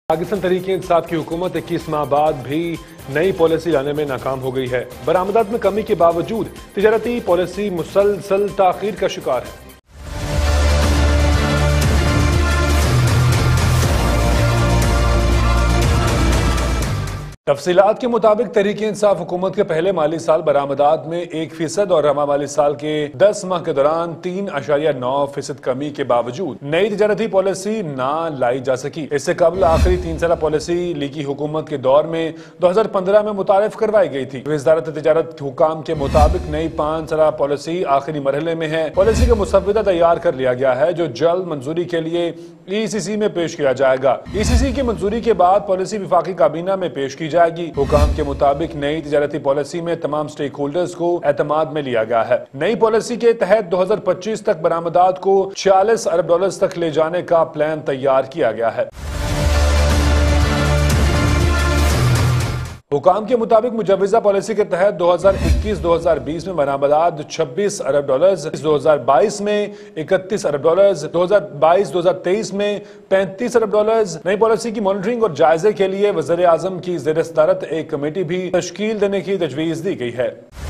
पाकिस्तान तहरीक-ए-इंसाफ की हुकूमत 21 माह बाद भी नई पॉलिसी लाने में नाकाम हो गई है। बरामदात में कमी के बावजूद तिजारती पॉलिसी मुसलसल ताखीर का शिकार है। तफसीलात के मुताबिक तहरीक-ए-इंसाफ हुकूमत के पहले माली साल बरामदात में 1% और रवा माली साल के 10 माह के दौरान 3.9% कमी के बावजूद नई तिजारती पॉलिसी ना लाई जा सकी। इससे कबल आखिरी 3 साल पॉलिसी लीगी हुकूमत के दौर में 2015 में मुतारिफ करवाई गई थी। वजारत तिजारत हुकाम के मुताबिक नई 5 साल पॉलिसी आखिरी मरहले में है। पॉलिसी का मुसव्वदा तैयार कर लिया गया है जो जल्द मंजूरी के लिए ECC में पेश किया जाएगा। ECC की मंजूरी के बाद पॉलिसी विफाकी काबीना में पेश की जाएगी। हुकाम के मुताबिक नई तिजारती पॉलिसी में तमाम स्टेक होल्डर्स को एतमाद में लिया गया है। नई पॉलिसी के तहत 2025 तक बरामदात को $46 अरब तक ले जाने का प्लान तैयार किया गया है। हुकाम के मुताबिक मुजव्वजा पॉलिसी के तहत 2021-2020 में बरामदात $26 अरब, 2022 में $31 अरब, 2022-2023 में $35 अरब। नई पॉलिसी की मॉनिटरिंग और जायजे के लिए वज़ीर आज़म की ज़ेर-ए-सदारत एक कमेटी भी तश्कील देने की तजवीज़ दी गई है।